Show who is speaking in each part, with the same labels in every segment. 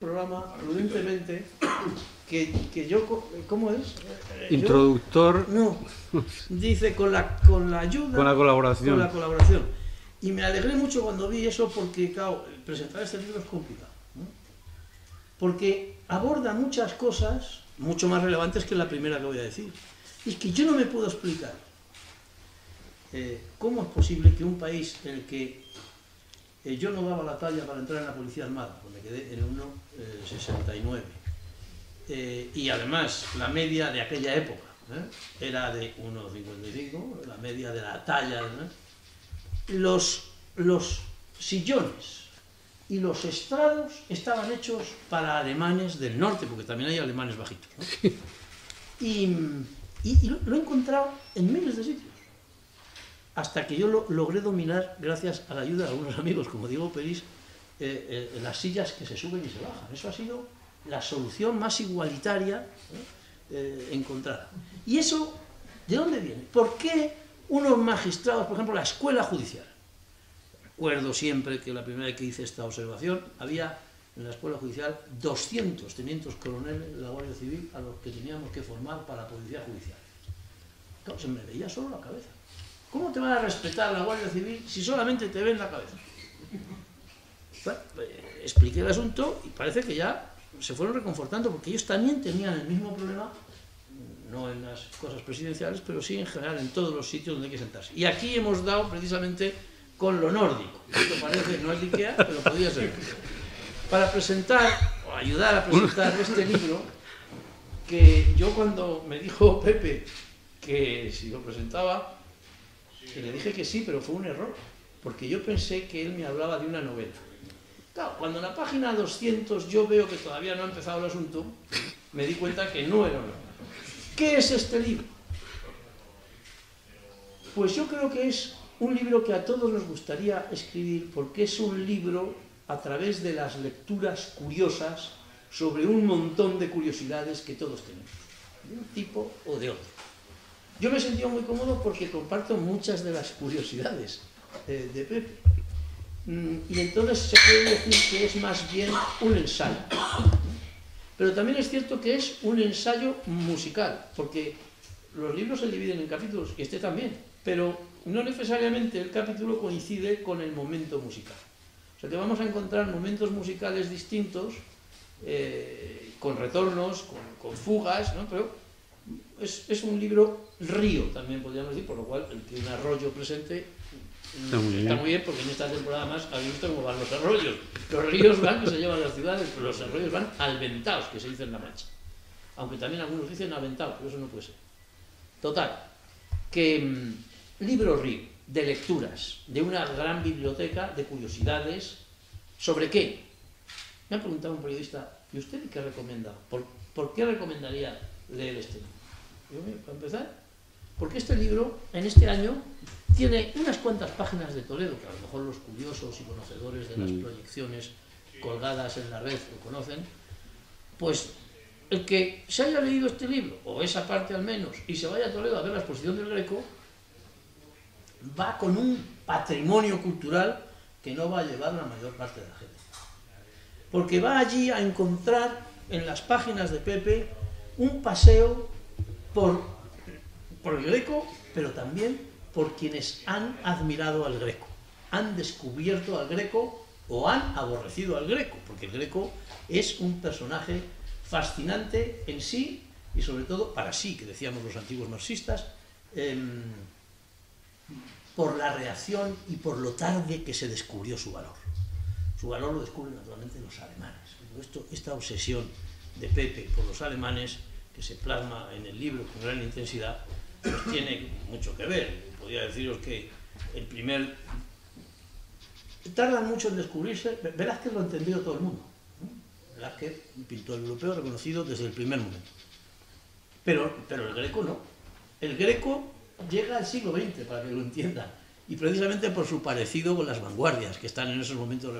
Speaker 1: programa prudentemente que yo, ¿cómo es?
Speaker 2: Introductor.
Speaker 1: No, dice con la ayuda,
Speaker 2: con la colaboración.
Speaker 1: Con la colaboración. Y me alegré mucho cuando vi eso porque, claro, presentar este libro es complicado, ¿no? Porque aborda muchas cosas mucho más relevantes que la primera que voy a decir. Y es que yo no me puedo explicar cómo es posible que un país en el que yo no daba la talla para entrar en la Policía Armada, pues me quedé en el 1,69. Y además, la media de aquella época era de 1,55, la media de la talla. Los sillones y los estrados estaban hechos para alemanes del norte, porque también hay alemanes bajitos, ¿no? Y lo he encontrado en miles de sitios. Hasta que yo logré dominar, gracias a la ayuda de algunos amigos, como Diego Peris, las sillas que se suben y se bajan. Eso ha sido la solución más igualitaria encontrada. ¿Y eso de dónde viene? ¿Por qué unos magistrados, por ejemplo, la escuela judicial? Recuerdo siempre que la primera vez que hice esta observación, había en la escuela judicial 200 tenientes coroneles de la Guardia Civil a los que teníamos que formar para la policía judicial. Claro, se me veía solo la cabeza. ¿Cómo te van a respetar la Guardia Civil si solamente te ven la cabeza? Bueno, expliqué el asunto y parece que ya se fueron reconfortando, porque ellos también tenían el mismo problema, no en las cosas presidenciales, pero sí en general en todos los sitios donde hay que sentarse. Y aquí hemos dado precisamente con lo nórdico. Esto parece, no es de Ikea, pero podría ser. Para presentar, o ayudar a presentar este libro, que yo cuando me dijo Pepe que si lo presentaba, y le dije que sí, pero fue un error, porque yo pensé que él me hablaba de una novela. Claro, cuando en la página 200 yo veo que todavía no ha empezado el asunto, me di cuenta que no era una novela. ¿Qué es este libro? Pues yo creo que es un libro que a todos nos gustaría escribir, porque es un libro a través de las lecturas curiosas sobre un montón de curiosidades que todos tenemos, de un tipo o de otro. Yo me he sentido muy cómodo porque comparto muchas de las curiosidades de Pepe. Y entonces se puede decir que es más bien un ensayo. Pero también es cierto que es un ensayo musical, porque los libros se dividen en capítulos, y este también, pero no necesariamente el capítulo coincide con el momento musical. O sea que vamos a encontrar momentos musicales distintos, con retornos, con fugas, ¿no? Pero es un libro río, también podríamos decir, por lo cual el que un arroyo presente está muy bien, porque en esta temporada más habéis visto cómo van los arroyos. Los ríos van, que se llevan a las ciudades, pero los arroyos van alventados, que se dice en La Mancha. Aunque también algunos dicen aventados, pero eso no puede ser. Total, que libro río, de lecturas, de una gran biblioteca de curiosidades. ¿Sobre qué? Me ha preguntado un periodista, ¿y usted qué recomienda? ¿Por qué recomendaría leer este libro? Yo, para empezar, porque este libro, en este año, tiene unas cuantas páginas de Toledo, que a lo mejor los curiosos y conocedores de las proyecciones colgadas en la red lo conocen. Pues el que se haya leído este libro, o esa parte al menos, y se vaya a Toledo a ver la exposición del Greco, va con un patrimonio cultural que no va a llevar la mayor parte de la gente. Porque va allí a encontrar en las páginas de Pepe un paseo por el Greco, pero también por quienes han admirado al Greco, han descubierto al Greco o han aborrecido al Greco, porque el Greco es un personaje fascinante en sí y sobre todo para sí, que decíamos los antiguos marxistas, por la reacción y por lo tarde que se descubrió su valor. Su valor lo descubren naturalmente los alemanes. Esta obsesión de Pepe por los alemanes, que se plasma en el libro con gran intensidad, pues tiene mucho que ver. Podría deciros que el primer... Tardan mucho en descubrirse. Velázquez lo ha entendido todo el mundo, ¿no? Velázquez, un pintor europeo reconocido desde el primer momento. Pero el Greco no. El Greco llega al siglo XX, para que lo entiendan, y precisamente por su parecido con las vanguardias que están en esos momentos.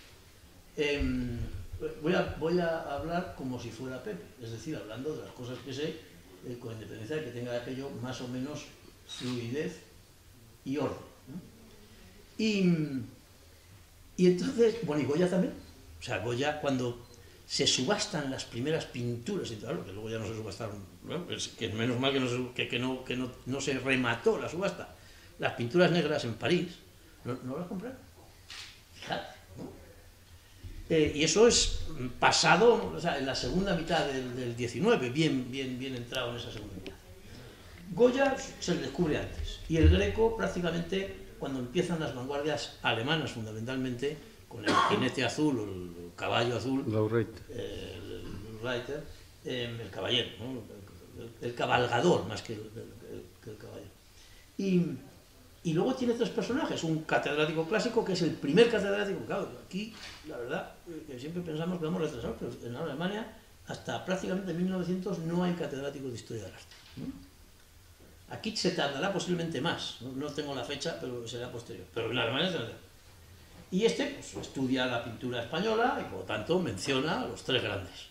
Speaker 1: Voy a hablar como si fuera Pepe, es decir, hablando de las cosas que sé, con independencia de que tenga aquello más o menos fluidez y orden, ¿no? Y entonces, bueno, y Goya también. O sea, Goya, cuando se subastan las primeras pinturas y tal, que luego ya no se subastaron, ¿no? Que menos mal que no se remató la subasta. Las pinturas negras en París, no las compraron. Fíjate, ¿no? Y eso es pasado, o sea, en la segunda mitad del 19, bien entrado en esa segunda mitad. Goya se le descubre antes, y el Greco prácticamente cuando empiezan las vanguardias alemanas fundamentalmente, con el jinete azul o el caballo azul, el Reiter, el caballero, ¿no? El cabalgador más que el caballero. Y luego tiene tres personajes, un catedrático clásico que es el primer catedrático, claro, aquí la verdad que siempre pensamos que vamos retrasados, pero en Alemania hasta prácticamente 1900 no hay catedráticos de historia del arte, ¿no? Aquí se tardará posiblemente más, no tengo la fecha, pero será posterior, pero en Alemania se tardará. Y pues, estudia la pintura española y por lo tanto menciona a los tres grandes.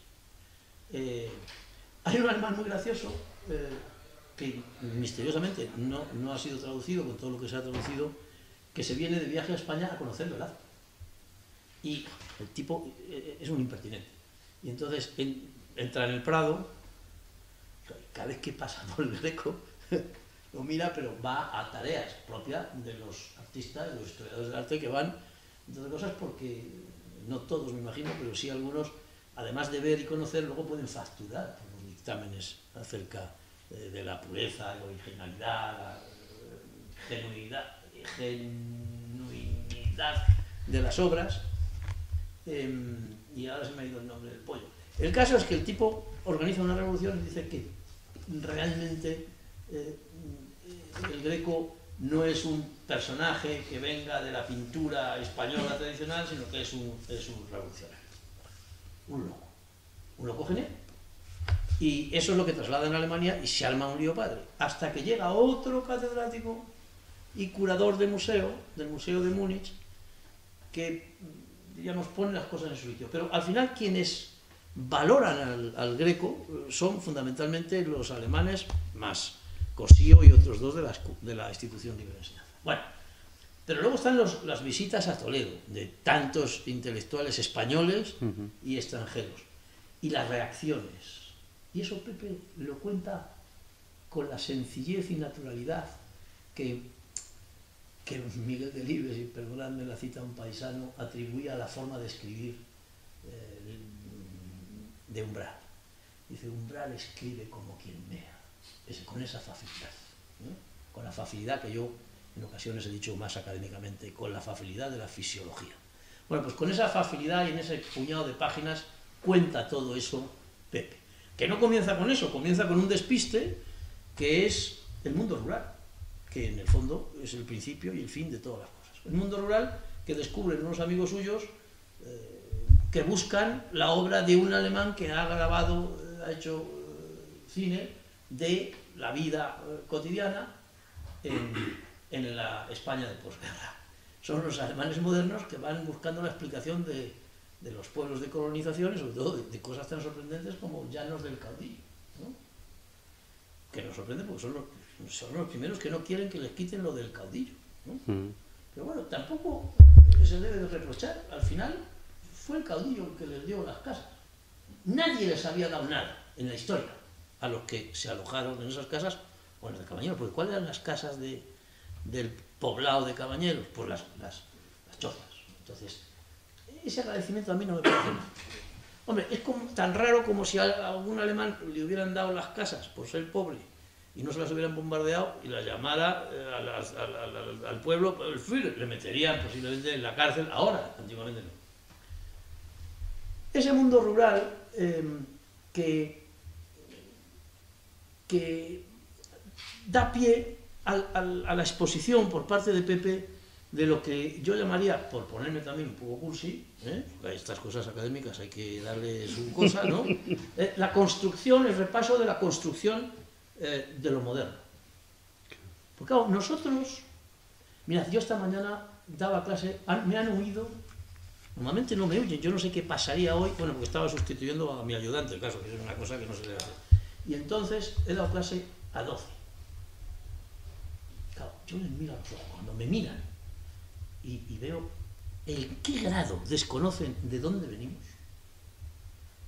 Speaker 1: Hay un alemán muy gracioso que misteriosamente no ha sido traducido con todo lo que se ha traducido, que se viene de viaje a España a conocer Velázquez. Y el tipo es un impertinente. Y entonces entra en el Prado, cada vez que pasa por el Greco, lo mira, pero va a tareas propias de los artistas, de los historiadores del arte que van, entre otras cosas porque, no todos me imagino, pero sí algunos, además de ver y conocer, luego pueden facturar por los dictámenes acerca de la pureza, la originalidad, la genuinidad de las obras, y ahora se me ha ido el nombre del pollo. El caso es que el tipo organiza una revolución y dice que realmente el Greco no es un personaje que venga de la pintura española tradicional, sino que es un revolucionario, un loco genial. Y eso es lo que traslada en Alemania y se arma un lío padre, hasta que llega otro catedrático y curador del museo de Múnich, que, digamos, pone las cosas en su sitio. Pero al final quienes valoran al Greco son fundamentalmente los alemanes, más Cosío y otros dos de la institución libre de enseñanza. Bueno, pero luego están las visitas a Toledo de tantos intelectuales españoles y extranjeros, y las reacciones. Y eso Pepe lo cuenta con la sencillez y naturalidad que Miguel Delibes, y perdonadme la cita a un paisano, atribuía a la forma de escribir de Umbral. Dice, Umbral escribe como quien mea, con esa facilidad, ¿no? Con la facilidad que yo en ocasiones he dicho más académicamente, con la facilidad de la fisiología. Bueno, pues con esa facilidad y en ese puñado de páginas cuenta todo eso Pepe. Que no comienza con eso, comienza con un despiste que es el mundo rural, que en el fondo es el principio y el fin de todas las cosas. El mundo rural que descubren unos amigos suyos que buscan la obra de un alemán que ha grabado, ha hecho cine de la vida cotidiana en la España de posguerra. Son los alemanes modernos que van buscando la explicación de los pueblos de colonización y sobre todo de cosas tan sorprendentes como Llanos del Caudillo, ¿no? Que nos sorprende porque son los primeros que no quieren que les quiten lo del caudillo, ¿no? Pero bueno, tampoco se debe de reprochar. Al final fue el caudillo el que les dio las casas. Nadie les había dado nada en la historia a los que se alojaron en esas casas o en las de Cabañeros, porque ¿cuáles eran las casas del poblado de Cabañeros? Pues las chozas. Entonces, ese agradecimiento a mí no me parece nada. Hombre, es tan raro como si a algún alemán le hubieran dado las casas por ser pobre y no se las hubieran bombardeado y las llamara al pueblo, el Führer, le meterían posiblemente en la cárcel ahora, antiguamente no. Ese mundo rural que da pie a la exposición por parte de Pepe de lo que yo llamaría, por ponerme también un poco cursi, porque a estas cosas académicas hay que darle su cosa, ¿no? La construcción, el repaso de la construcción de lo moderno. Porque claro, nosotros, mirad, yo esta mañana daba clase, me han oído, normalmente no me oyen, yo no sé qué pasaría hoy, bueno, porque estaba sustituyendo a mi ayudante, claro, que es una cosa que no se debe hacer. Y entonces he dado clase a 12. Claro, yo les miro a los ojos, cuando me miran, y veo en qué grado desconocen de dónde venimos,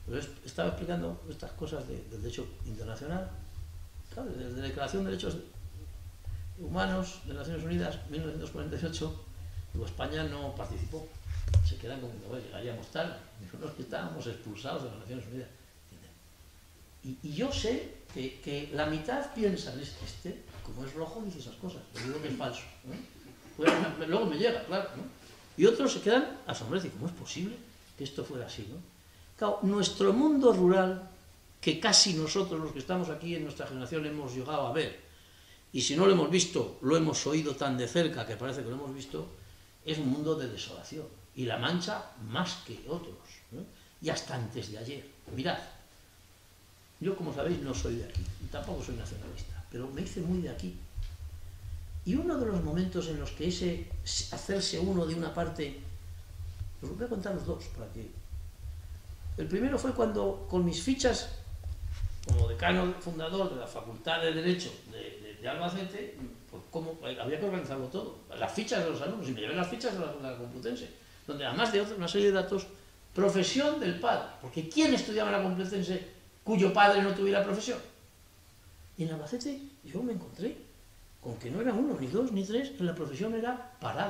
Speaker 1: Pero estaba explicando estas cosas del derecho internacional, claro, desde la Declaración de Derechos Humanos de las Naciones Unidas, 1948, digo, España no participó. Se quedan como que llegaríamos tarde. Nosotros que estábamos expulsados de las Naciones Unidas. Y yo sé que la mitad piensan, como es rojo, dice esas cosas. Yo digo que es falso. Pues, luego me llega, claro. ¿No? Y otros se quedan asombrados. ¿Cómo es posible que esto fuera así? ¿No? Claro, nuestro mundo rural, que casi nosotros, los que estamos aquí en nuestra generación, hemos llegado a ver, y si no lo hemos visto, lo hemos oído tan de cerca que parece que lo hemos visto, es un mundo de desolación. Y La Mancha más que otros. ¿No? Y hasta antes de ayer. Mirad, yo como sabéis no soy de aquí, y tampoco soy nacionalista, pero me hice muy de aquí. Y uno de los momentos en los que ese hacerse uno de una parte, os voy a contar los dos, para que... El primero fue cuando, con mis fichas, como decano fundador de la Facultad de Derecho de Albacete, pues como había que organizarlo todo. Las fichas de los alumnos, y me llevé las fichas de la Complutense, donde además de una serie de datos, profesión del padre, porque ¿quién estudiaba en la Complutense cuyo padre no tuviera profesión? Y en Albacete yo me encontré con que no era uno, ni dos, ni tres, que la profesión era parado.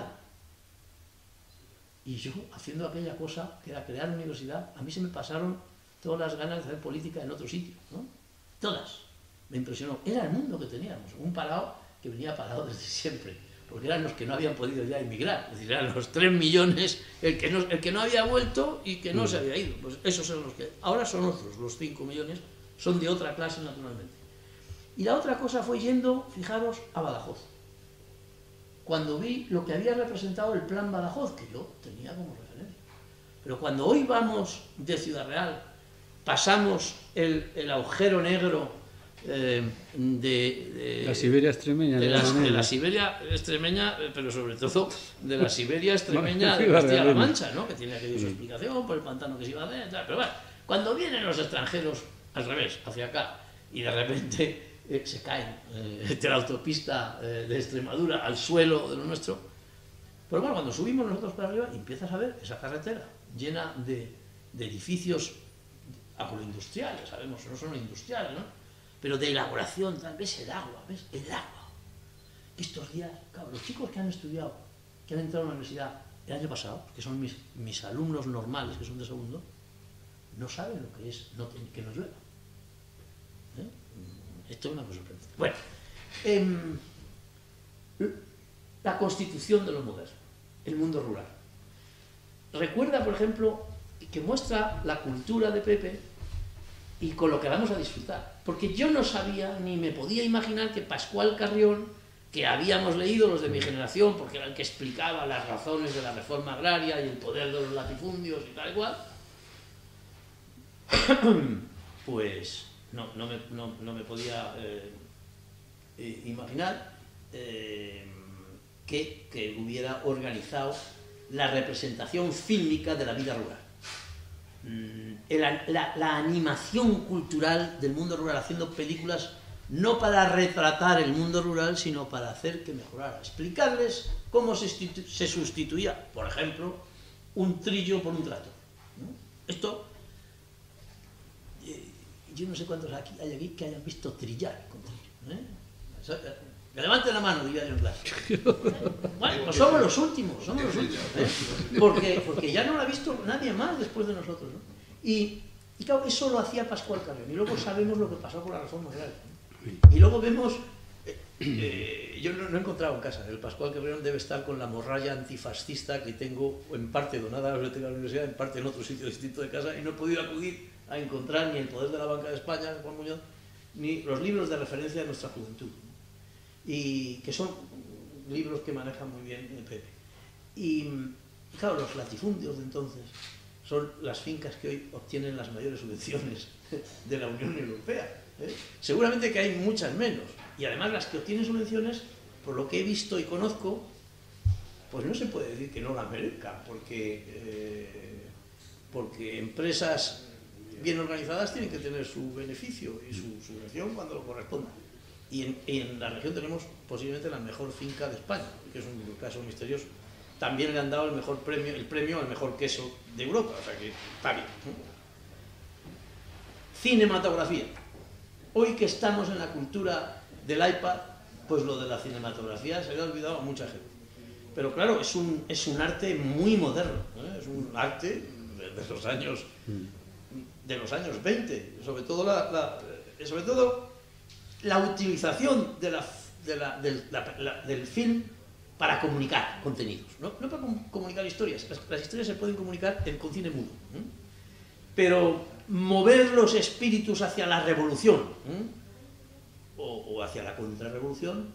Speaker 1: Y yo, haciendo aquella cosa, que era crear universidad, a mí se me pasaron todas las ganas de hacer política en otro sitio, ¿no? Todas. Me impresionó. Era el mundo que teníamos, un parado que venía parado desde siempre, porque eran los que no habían podido ya emigrar, es decir, eran los 3 millones, el que no había vuelto y que no se había ido. Pues esos son los que... Ahora son otros, los 5 millones, son de otra clase naturalmente. Y la otra cosa fue yendo, fijaros, a Badajoz. Cuando vi lo que había representado el Plan Badajoz, que yo tenía como referencia. Pero cuando hoy vamos de Ciudad Real, pasamos el agujero negro de
Speaker 2: la Siberia extremeña.
Speaker 1: De la Siberia extremeña, pero sobre todo de la Siberia extremeña de Castilla-La Mancha, ¿no? Que tiene aquella su explicación por el pantano que se iba a hacer, pero bueno, cuando vienen los extranjeros al revés, hacia acá, y de repente se caen de la autopista de Extremadura al suelo de lo nuestro, pero bueno, cuando subimos nosotros para arriba, empiezas a ver esa carretera llena de edificios agroindustriales, sabemos, no son industriales, ¿no? Pero de elaboración, tal vez el agua, ¿ves? El agua. Estos días, claro, los chicos que han estudiado, que han entrado a la universidad el año pasado, que son mis alumnos normales, que son de segundo, no saben lo que es que no llueva. Esto es una cosa sorprendente. Bueno, la constitución de lo moderno, el mundo rural. Recuerda, por ejemplo, que muestra la cultura de Pepe y con lo que vamos a disfrutar. Porque yo no sabía ni me podía imaginar que Pascual Carrión, que habíamos leído los de mi generación, porque era el que explicaba las razones de la reforma agraria y el poder de los latifundios y tal y cual, pues no me podía imaginar que hubiera organizado la representación fílmica de la vida rural. La animación cultural del mundo rural, haciendo películas no para retratar el mundo rural, sino para hacer que mejorara, explicarles cómo se sustituía, por ejemplo, un trillo por un tractor, ¿no? Esto, yo no sé cuántos hay aquí que hayan visto trillar con trillo, que levanten la mano, diría yo en clase. Bueno, pues somos los últimos, porque ya no lo ha visto nadie más después de nosotros, ¿no? Y claro, eso lo hacía Pascual Carrión, y luego sabemos lo que pasó con la reforma agraria, ¿no? Y luego vemos, yo no he encontrado en casa, el Pascual Carrión debe estar con la morralla antifascista que tengo en parte donada a la Biblioteca de la Universidad, en parte en otro sitio distinto de casa, y no he podido acudir a encontrar ni El poder de la banca de España, de Juan Muñoz, ni los libros de referencia de nuestra juventud, y que son libros que manejan muy bien el Pepe. Y claro, los latifundios de entonces son las fincas que hoy obtienen las mayores subvenciones de la Unión Europea. Seguramente que hay muchas menos, y además las que obtienen subvenciones, por lo que he visto y conozco, pues no se puede decir que no las merezcan, porque empresas bien organizadas tienen que tener su beneficio y su subvención cuando lo corresponda. Y en la región tenemos posiblemente la mejor finca de España, que es un caso misterioso. También le han dado el premio al mejor queso de Europa, o sea que está bien, ¿no? cinematografía. Hoy que estamos en la cultura del iPad, pues lo de la cinematografía se le ha olvidado a mucha gente. Pero claro, es un arte muy moderno, ¿eh? Es un arte de los años 20, sobre todo la utilización del film para comunicar contenidos, no para comunicar historias. Las historias se pueden comunicar con cine mudo, ¿eh? Pero mover los espíritus hacia la revolución, ¿eh? o hacia la contrarrevolución,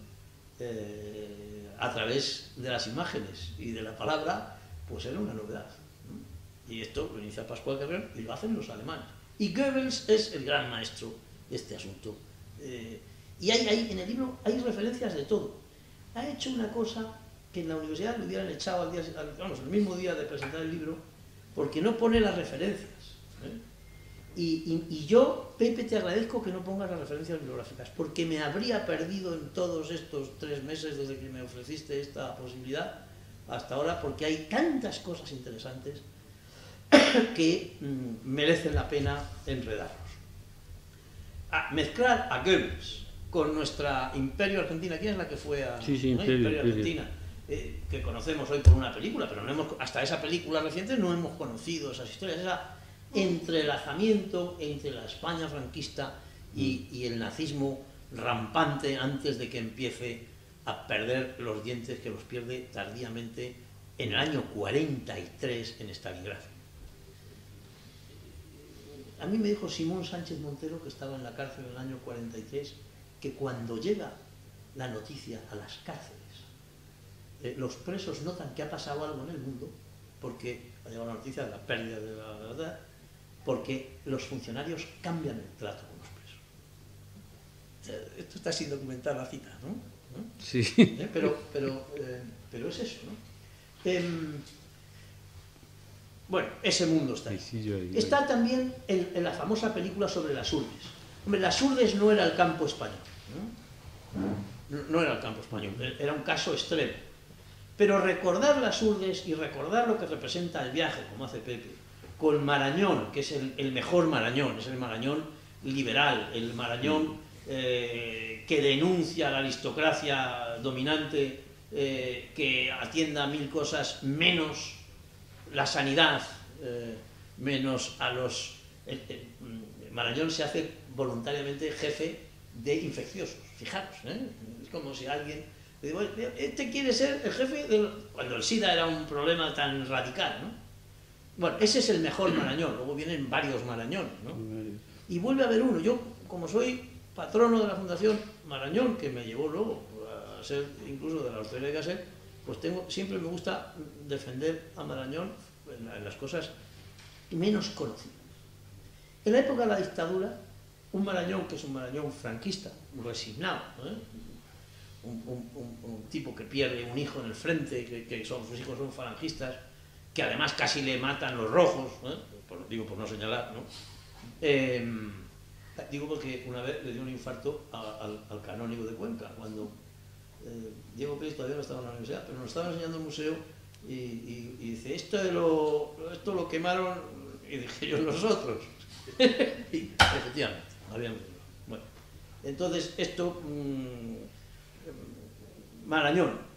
Speaker 1: a través de las imágenes y de la palabra, pues era una novedad, ¿no? Y esto lo inicia Pascual Guerrero y lo hacen los alemanes. Y Goebbels es el gran maestro de este asunto. Y en el libro hay referencias de todo. Ha hecho una cosa que en la universidad le hubieran echado el mismo día de presentar el libro, porque no pone las referencias, ¿eh? Y yo, Pepe, te agradezco que no pongas las referencias bibliográficas, porque me habría perdido en todos estos 3 meses desde que me ofreciste esta posibilidad hasta ahora, porque hay tantas cosas interesantes que merecen la pena enredarlos. Mezclar a Goebbels con nuestra Imperio Argentina. ¿Quién es la que fue a Imperio Argentina? Que conocemos hoy por una película, pero hasta esa película reciente no hemos conocido esas historias. Esa entrelazamiento entre la España franquista y el nazismo rampante antes de que empiece a perder los dientes, que los pierde tardíamente en el año 43 en Stalingrado. A mí me dijo Simón Sánchez Montero, que estaba en la cárcel en el año 43, que cuando llega la noticia a las cárceles, los presos notan que ha pasado algo en el mundo, porque ha llegado la noticia de la pérdida de la verdad, porque los funcionarios cambian el trato con los presos. Esto está sin documentar la cita, ¿no?
Speaker 2: Sí.
Speaker 1: Pero es eso, ¿no? Bueno, ese mundo está ahí. Está también en la famosa película sobre las Urdes. Hombre, las Urdes no era el campo español, ¿no? No era el campo español, era un caso extremo. Pero recordar las Urdes y recordar lo que representa el viaje, como hace Pepe, con Marañón, que es el mejor Marañón, es el Marañón liberal, el Marañón que denuncia la aristocracia dominante, que atienda a 1000 cosas, menos la sanidad, menos a los... Marañón se hace voluntariamente jefe de infecciosos, fijaros, ¿eh? Es como si alguien... Este quiere ser el jefe cuando el SIDA era un problema tan radical, ¿no? Bueno, ese es el mejor Marañón, luego vienen varios Marañones, ¿no? Y vuelve a haber uno. Yo, como soy patrono de la Fundación Marañón, que me llevó luego a ser incluso de la Hostería de Gasset, pues siempre me gusta defender a Marañón en las cosas menos conocidas. En la época de la dictadura, un Marañón, que es un Marañón franquista, resignado, ¿eh? Un tipo que pierde un hijo en el frente, que sus hijos son falangistas, que además casi le matan los rojos, ¿eh? Digo por no señalar, ¿no? Digo porque una vez le dio un infarto al canónigo de Cuenca, cuando Diego Pérez todavía no estaba en la universidad, pero nos estaba enseñando el museo y dice, esto lo quemaron, y dije yo, nosotros. Y efectivamente, habíamos. Bueno, entonces esto, Marañón.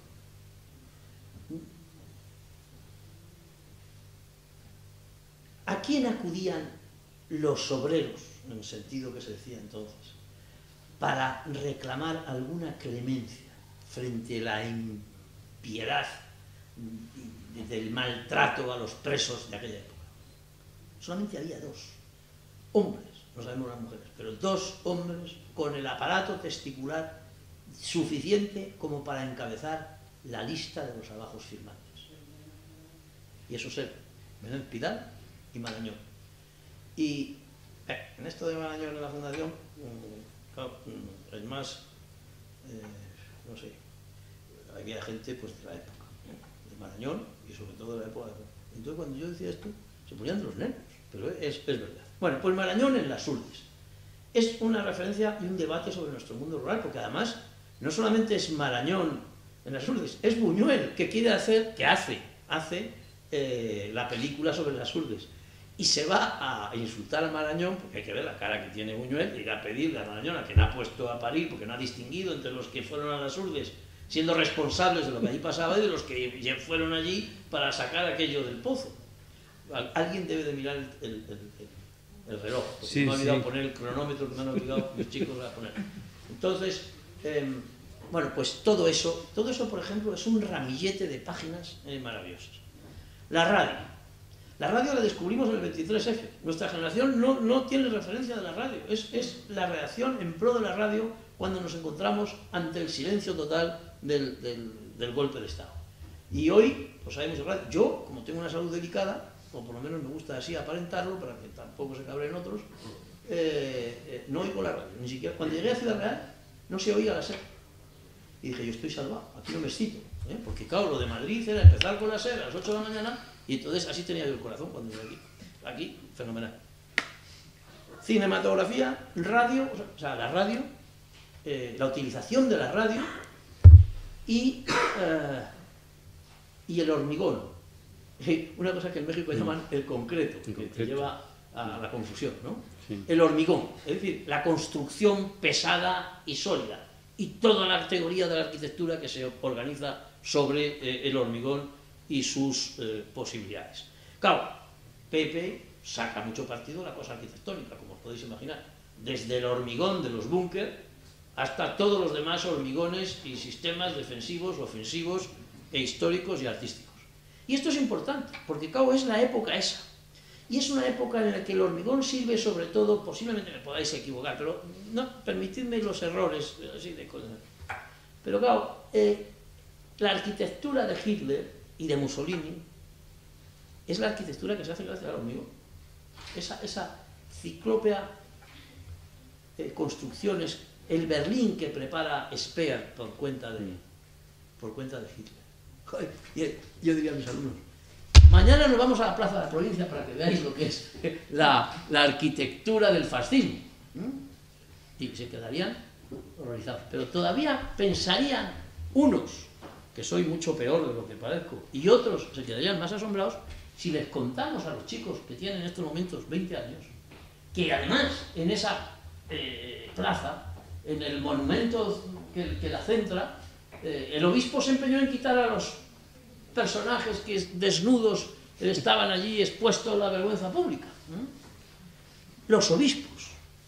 Speaker 1: ¿A quién acudían los obreros, en el sentido que se decía entonces, para reclamar alguna clemencia frente a la impiedad del maltrato a los presos de aquella época? Solamente había 2 hombres, no sabemos las mujeres, pero 2 hombres con el aparato testicular suficiente como para encabezar la lista de los abajos firmantes. Y eso es Menéndez Pidal y Marañón. Y en esto de Marañón en la Fundación, claro, es más, no sé, había gente pues de la época, ¿no? De Marañón y sobre todo de la época. Entonces cuando yo decía esto, se ponían de los nervios, pero es verdad. Bueno, pues Marañón en las Urdes es una referencia y un debate sobre nuestro mundo rural, porque además no solamente es Marañón en las Urdes, es Buñuel, que quiere hacer, que hace la película sobre las Urdes. y se va a insultar a Marañón, porque hay que ver la cara que tiene Buñuel, ir a pedirle a Marañón, a quien ha puesto a parir, porque no ha distinguido entre los que fueron a las urdes siendo responsables de lo que allí pasaba y de los que fueron allí para sacar aquello del pozo. Alguien debe de mirar el reloj, porque
Speaker 2: sí,
Speaker 1: me ha olvidado poner el cronómetro que me han obligado mis chicos a poner. Entonces, bueno, pues todo eso, por ejemplo, es un ramillete de páginas maravillosas. La radio la descubrimos en el 23F. Nuestra generación no tiene referencia de la radio. Es la reacción en pro de la radio cuando nos encontramos ante el silencio total del golpe de Estado. Y hoy, pues hay mucha radio. Yo, como tengo una salud delicada, o por lo menos me gusta así aparentarlo, para que tampoco se cabreen otros, no oigo la radio. Ni siquiera. Cuando llegué a Ciudad Real, no se oía la SER. Y dije, yo estoy salvado, aquí no me excito. Porque claro, lo de Madrid era empezar con la SER a las 8 de la mañana, y entonces así tenía yo el corazón cuando llegué aquí. Aquí, fenomenal. Cinematografía, radio, o sea, la radio, la utilización de la radio y el hormigón. Una cosa que en México llaman el concreto, que te lleva a la confusión, ¿no? Sí. El hormigón, es decir, la construcción pesada y sólida, y toda la teoría de la arquitectura que se organiza sobre el hormigón y sus posibilidades. Claro, Pepe saca mucho partido de la cosa arquitectónica, como os podéis imaginar, desde el hormigón de los búnker hasta todos los demás hormigones y sistemas defensivos, ofensivos e históricos y artísticos. Y esto es importante, porque claro, es la época esa. Y es una época en la que el hormigón sirve sobre todo, posiblemente me podáis equivocar, pero no, permitidme los errores, así de cosas. Pero claro, la arquitectura de Hitler y de Mussolini es la arquitectura que se hace gracias al hormigón. Esa ciclópea construcciones, el Berlín que prepara Speer por cuenta de Hitler. Joder, yo diría a mis alumnos, mañana nos vamos a la Plaza de la Provincia para que veáis lo que es la arquitectura del fascismo. Y se quedarían horrorizados. Pero todavía pensarían unos, que soy mucho peor de lo que parezco, y otros se quedarían más asombrados si les contamos a los chicos que tienen en estos momentos 20 años, que además en esa plaza, en el monumento que la centra, el obispo se empeñó en quitar a los personajes que desnudos estaban allí expuestos a la vergüenza pública. Los obispos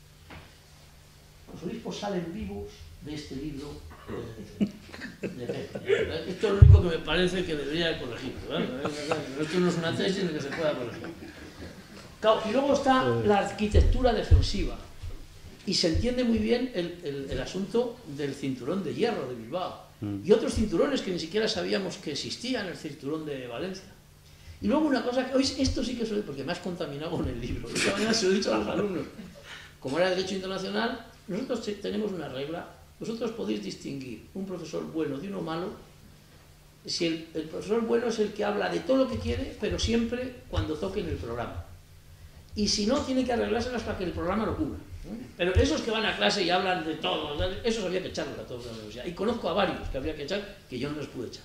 Speaker 1: salen vivos de este libro de Pepe. Esto es lo único que me parece que debería corregir, ¿verdad? Esto no es una tesis en la que se pueda corregir. Claro, y luego está la arquitectura defensiva, y se entiende muy bien el asunto del cinturón de hierro de Bilbao y otros cinturones que ni siquiera sabíamos que existían, el cinturón de Valencia. Y luego una cosa que hoy, esto sí que soy, porque me has contaminado con el libro, esta mañana se lo he dicho a los alumnos, como era Derecho Internacional, nosotros tenemos una regla, vosotros podéis distinguir un profesor bueno de uno malo, si el profesor bueno es el que habla de todo lo que quiere, pero siempre cuando toque en el programa. Y si no, tiene que arreglárselas para que el programa lo cubra. Pero esos que van a clase y hablan de todo, esos había que echarlos a todos de la universidad. Y conozco a varios que habría que echar, que yo no les pude echar.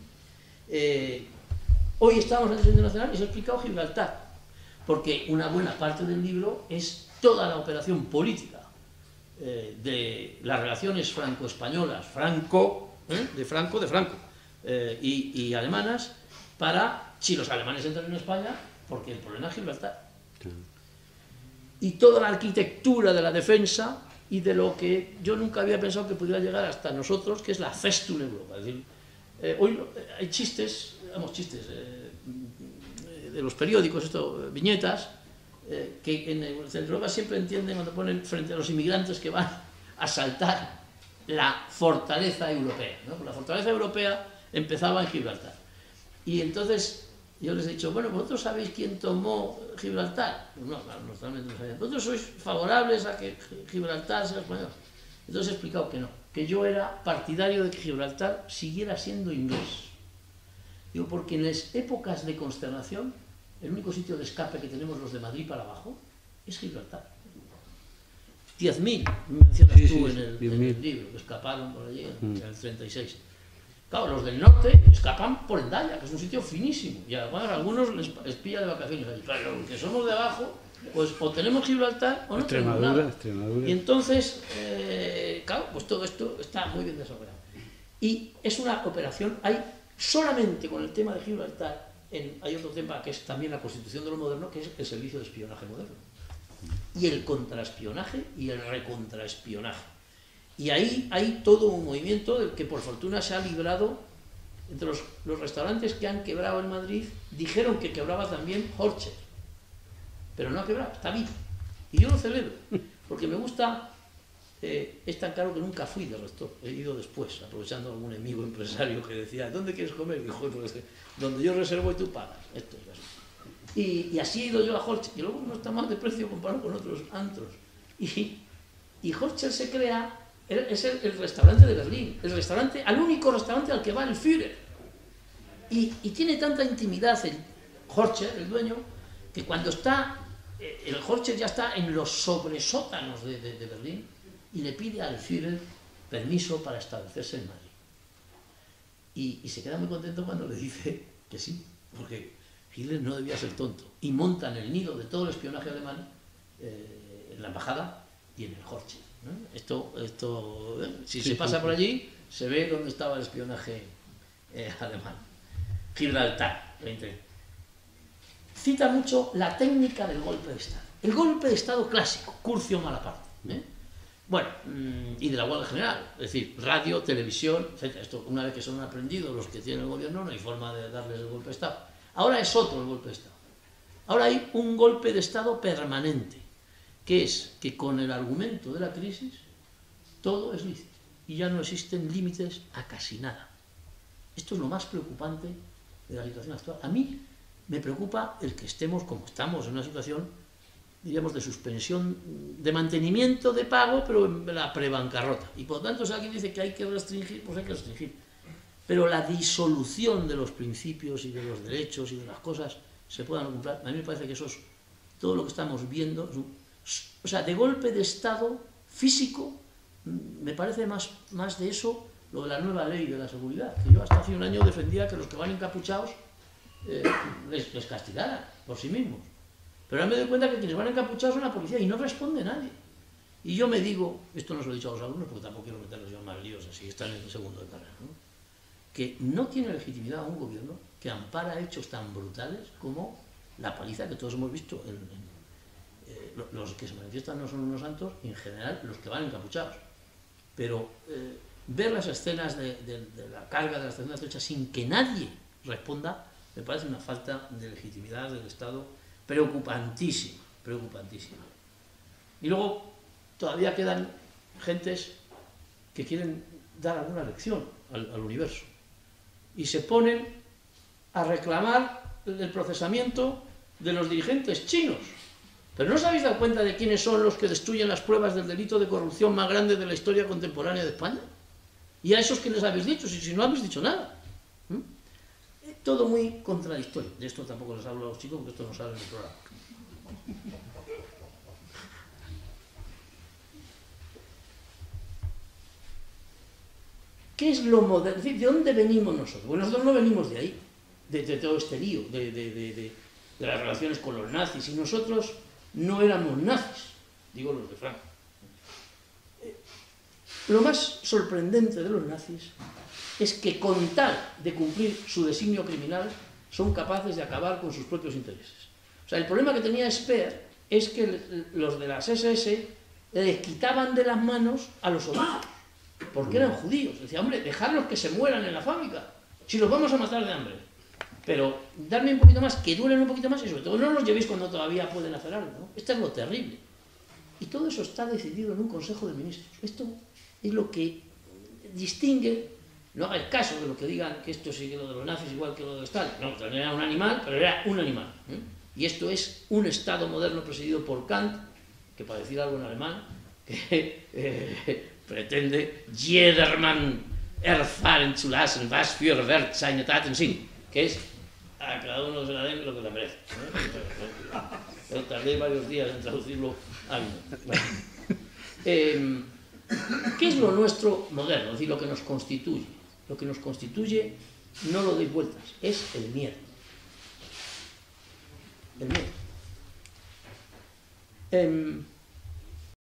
Speaker 1: Hoy estamos en el Derecho Internacional y se ha explicado Gibraltar, porque una buena parte del libro es toda la operación política de las relaciones franco-españolas, de Franco, y alemanas, para, si los alemanes entran en España, porque el problema es Gibraltar. Y toda la arquitectura de la defensa y de lo que yo nunca había pensado que pudiera llegar hasta nosotros, que es la Festung Europa. Es decir, hoy hay chistes de los periódicos, viñetas, que en el Centro Europa siempre entienden cuando ponen frente a los inmigrantes que van a asaltar la fortaleza europea, ¿no? La fortaleza europea empezaba en Gibraltar. Y entonces yo les he dicho, bueno, ¿vosotros sabéis quién tomó Gibraltar? Pues no, claro, naturalmente no sabían. ¿Vosotros sois favorables a que Gibraltar sea español? Entonces he explicado que no, que yo era partidario de que Gibraltar siguiera siendo inglés. Digo, porque en las épocas de consternación, el único sitio de escape que tenemos los de Madrid para abajo es Gibraltar. 10.000 mencionas tú en el libro, que escaparon por allí en el 36. Claro, los del norte escapan por Hendaya, que es un sitio finísimo, y además a algunos les pilla de vacaciones allí. Pero los que somos de abajo, pues o tenemos Gibraltar o no tenemos nada.
Speaker 2: Extremadura.
Speaker 1: Y entonces, claro, pues todo esto está muy bien desarrollado. Y es una operación, hay solamente con el tema de Gibraltar, hay otro tema que es también la constitución de lo moderno, que es el servicio de espionaje moderno. Y el contraespionaje y el recontraespionaje. Y ahí hay todo un movimiento del que por fortuna se ha librado. Entre los restaurantes que han quebrado en Madrid, dijeron que quebraba también Horcher, pero no ha quebrado, está vivo. Y yo lo celebro, porque me gusta, es tan claro que nunca fui de restaurante, he ido después, aprovechando algún amigo empresario que decía, ¿dónde quieres comer? Y dijo, pues, donde yo reservo y tú pagas. Esto es así. Y así he ido yo a Horcher, y luego no está mal de precio comparado con otros antros. Y Horcher se crea... Es el restaurante de Berlín, el único restaurante al que va el Führer. Y tiene tanta intimidad el Horcher, el dueño, que cuando está, el Horcher ya está en los sobresótanos de Berlín y le pide al Führer permiso para establecerse en Madrid. Y se queda muy contento cuando le dice que sí, porque Hitler no debía ser tonto. Y montan el nido de todo el espionaje alemán en la embajada y en el Horcher. Esto si se pasa por allí, se ve dónde estaba el espionaje alemán. Gibraltar. Cita mucho la técnica del golpe de Estado. El golpe de Estado clásico, Curcio Malaparte. Bueno, y de la huelga general, es decir, radio, televisión, etc. Esto, una vez que son aprendidos los que tienen el gobierno, no hay forma de darles el golpe de Estado. Ahora es otro el golpe de Estado. Ahora hay un golpe de Estado permanente, que es que con el argumento de la crisis todo es lícito y ya no existen límites a casi nada. Esto es lo más preocupante de la situación actual. A mí me preocupa el que estemos como estamos en una situación, diríamos, de suspensión, de mantenimiento de pago, pero en la prebancarrota. Y por lo tanto, si alguien dice que hay que restringir, pues hay que restringir. Pero la disolución de los principios y de los derechos y de las cosas se puedan cumplir. A mí me parece que eso es todo lo que estamos viendo. O sea, de golpe de Estado físico, me parece más de eso lo de la nueva ley de la seguridad, que yo hasta hace un año defendía que los que van encapuchados les castigaran por sí mismos. Pero ahora me doy cuenta que quienes van encapuchados son la policía y no responde nadie. Y yo me digo, esto no se lo he dicho a los alumnos porque tampoco quiero meterlos yo en más líos, así están en el segundo de carrera, ¿no? Que no tiene legitimidad un gobierno que ampara hechos tan brutales como la paliza que todos hemos visto los que se manifiestan no son unos santos, y en general los que van encapuchados. Pero ver las escenas de la carga de las escenas hechas sin que nadie responda, me parece una falta de legitimidad del Estado preocupantísima, preocupantísima. Y luego todavía quedan gentes que quieren dar alguna lección al universo y se ponen a reclamar el procesamiento de los dirigentes chinos. ¿Pero no os habéis dado cuenta de quiénes son los que destruyen las pruebas del delito de corrupción más grande de la historia contemporánea de España? ¿Y a esos que les habéis dicho? Si no habéis dicho nada. Todo muy contradictorio. De esto tampoco les hablo a los chicos porque esto no sale en el programa. ¿Qué es lo moderno? ¿De dónde venimos nosotros? Bueno, nosotros no venimos de ahí, de todo este lío, de las relaciones con los nazis, y nosotros no éramos nazis, digo los de Franco. Lo más sorprendente de los nazis es que con tal de cumplir su designio criminal son capaces de acabar con sus propios intereses. O sea, el problema que tenía Speer es que los de las SS les quitaban de las manos a los soldados, porque eran judíos. Decía, hombre, dejarlos que se mueran en la fábrica, si los vamos a matar de hambre. Pero darme un poquito más, que duelen un poquito más, y sobre todo no los llevéis cuando todavía pueden hacer algo, ¿no? Esto es lo terrible. Y todo eso está decidido en un Consejo de Ministros. Esto es lo que distingue, no hagáis caso de lo que digan que esto sigue lo de los nazis igual que lo de Stalin. No, Stalin era un animal, pero era un animal. Y esto es un Estado moderno presidido por Kant, que para decir algo en alemán, que pretende Jedermann erfahren zu lassen, was für Wert seine Taten sind, que es a cada uno se la den lo que le merece. Pero tardé varios días en traducirlo a mí. Bueno. ¿Qué es lo nuestro moderno? Es decir, lo que nos constituye. Lo que nos constituye, no lo deis vueltas, es el miedo. El miedo.